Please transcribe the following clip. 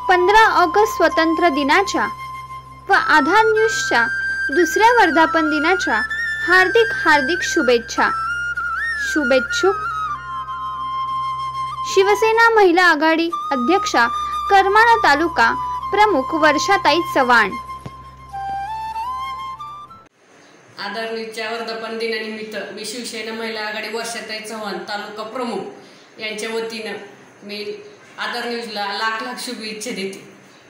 15 August स्वतंत्र दिनाच्या व आधार न्यूजच्या दुसऱ्या वर्धापन दिनाच्या हार्दिक हार्दिक शुभेच्छा. शुभेच्छुक शिवसेना महिला आघाडी अध्यक्षा करमाळा तालुका प्रमुख वर्षाताई चव्हाण. आधार न्यूजच्या वर्धापन दिनानिमित्त मी शिवसेना महिला आघाडी वर्षाताई चव्हाण तालुका प्रमुख यांच्या वतीनं मी आधार न्यूजला लाख लाख शुभेच्छा देते.